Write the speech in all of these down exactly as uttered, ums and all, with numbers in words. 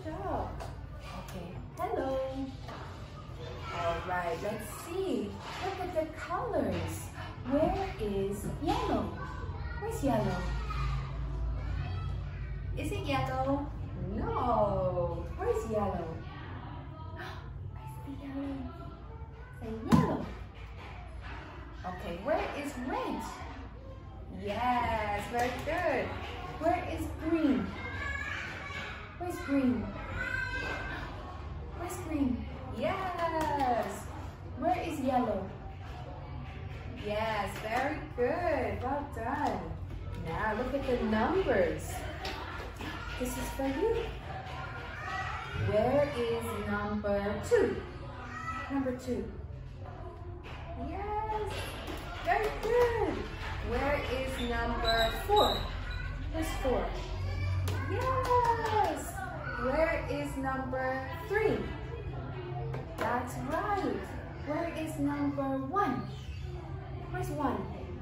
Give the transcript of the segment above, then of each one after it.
job. Okay, hello. All right, let's see. Look at the colors. Where is yellow? Where's yellow? Is it yellow? No. Where's yellow? I see yellow. Say yellow. Okay, where is red? Yes, very good. Where is green? Where's green? Where's green? Yes. Where is yellow? Yes, very good. Well done. Now look at the numbers. This is for you. Where is number two? Number two. Yes, very good. Where is number four? Where's four? Yes. Where is number three? That's right. Where is number one? Where's one?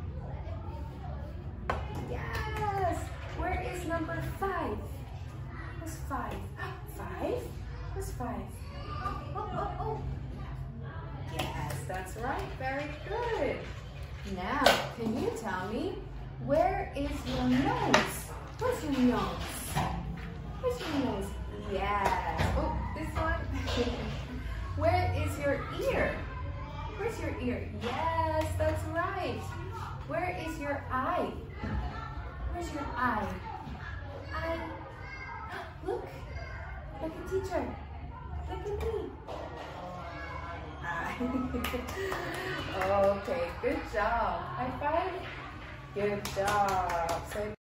Yes. Where is number five? Where's five? Five? Where's five? Oh, oh, oh. Yes, that's right. Very good. Now, can you tell me, where is your nose? Where's your nose? Where's your nose? Yes. Oh, this one. Where is your ear? Where's your ear? Yes, that's right. Where is your eye? Where's your eye? Eye. Look. Look at teacher. Look at me. Okay, good job. High five. Good job. So